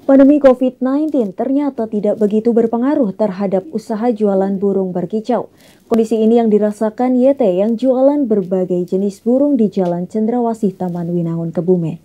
Pandemi COVID-19 ternyata tidak begitu berpengaruh terhadap usaha jualan burung berkicau. Kondisi ini yang dirasakan YT yang jualan berbagai jenis burung di Jalan Cendrawasih, Taman Winangun, Kebumen.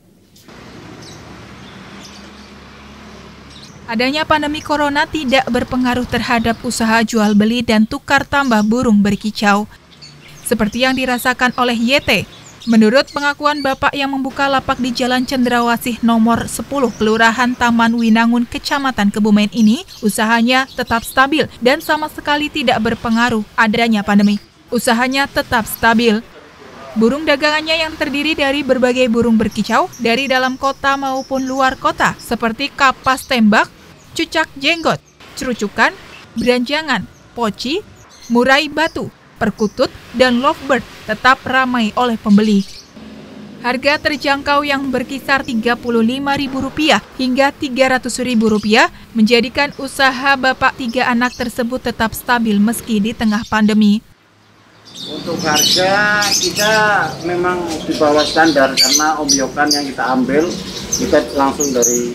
Adanya pandemi corona tidak berpengaruh terhadap usaha jual beli dan tukar tambah burung berkicau. Seperti yang dirasakan oleh YT. Menurut pengakuan Bapak yang membuka lapak di Jalan Cendrawasih nomor 10 Kelurahan Taman Winangun, Kecamatan Kebumen ini, usahanya tetap stabil dan sama sekali tidak berpengaruh adanya pandemi. Usahanya tetap stabil. Burung dagangannya yang terdiri dari berbagai burung berkicau dari dalam kota maupun luar kota, seperti kapas tembak, cucak jenggot, cerucukan, beranjangan, poci, murai batu, perkutut, dan lovebird tetap ramai oleh pembeli. Harga terjangkau yang berkisar Rp35.000 hingga Rp300.000 menjadikan usaha bapak 3 anak tersebut tetap stabil meski di tengah pandemi. Untuk harga kita memang di bawah standar karena obyokan yang kita ambil kita langsung dari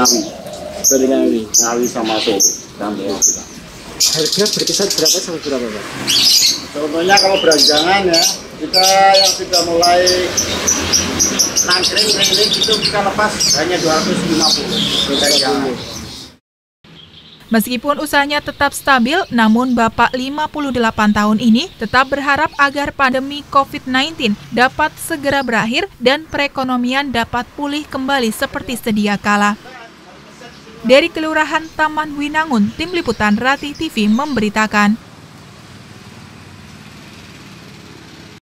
Ngawi sama Solo. Harga berkisar berapa sampai berapa, Pak? Contohnya kalau beranjangan ya, kita yang sudah mulai nangkring itu kita lepas hanya 250. Meskipun usahanya tetap stabil, namun Bapak 58 tahun ini tetap berharap agar pandemi COVID-19 dapat segera berakhir dan perekonomian dapat pulih kembali seperti sedia kala. Dari Kelurahan Taman Winangun, Tim Liputan Rati TV memberitakan.